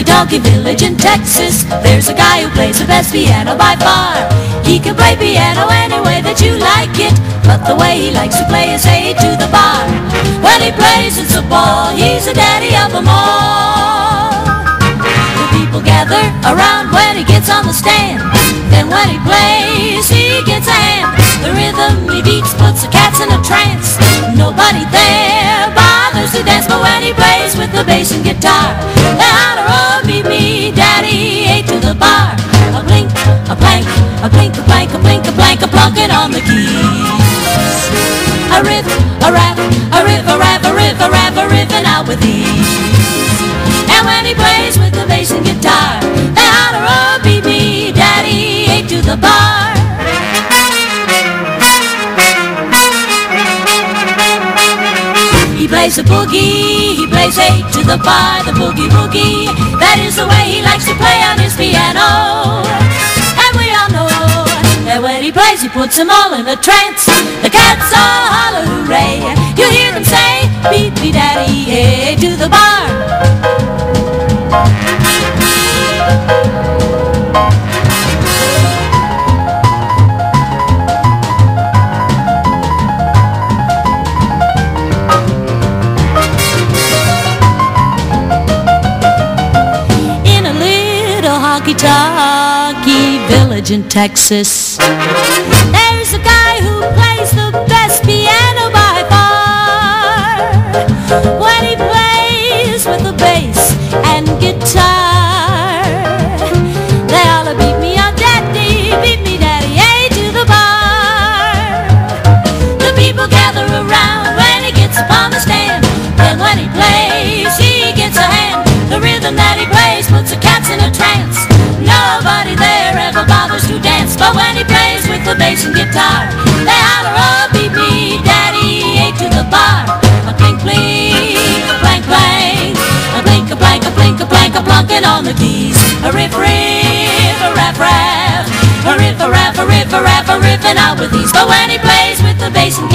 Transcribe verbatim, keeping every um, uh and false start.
honky-tonky village in Texas, there's a guy who plays the best piano by far. He can play piano any way that you like it, but the way he likes to play is A to the bar. When he plays it's a ball, he's the daddy of them all. The people gather around when he gets on the stand. Then when he plays, he gets a hand. The rhythm he beats puts the cats in a trance. Nobody there bothers to dance, but when he plays with the bass and guitar, they holler, oh, meet me, daddy, A to the bar. A blink, a blank, a blink, a blank, a blink, a blank, a plunking on the keys. A riff, a rap, a riff, a rap, a riff, a rap, a riffing out with ease. And when he plays with the bass and guitar, they holler, oh, meet me, daddy, A to the bar. He plays the boogie, he plays A to the bar, the boogie woogie. That is the way he likes to play on his piano. And we all know that when he plays, he puts them all in a trance. The cats all holler hooray. You hear him say, beat me daddy, A to the bar. Honky-tonky village in Texas, there's a guy who plays the best piano by far. When he plays with the bass and guitar, they all beat me on daddy, beat me daddy, A to the bar. The people gather around when he gets upon the stand. Then when he plays, he gets a hand. The rhythm that he plays puts the cats in a trance. Nobody there ever bothers to dance, but when he plays with the bass and guitar, they holler, oh, beat me, daddy, A to the bar. A clink, clink, a clank, clank, a blink, a blank, a blink, a blank, a plunking on the keys. A riff, riff, a rap, rap, a riff, a rap, a riff, a rap, a riffing out with ease. But when he plays with the bass and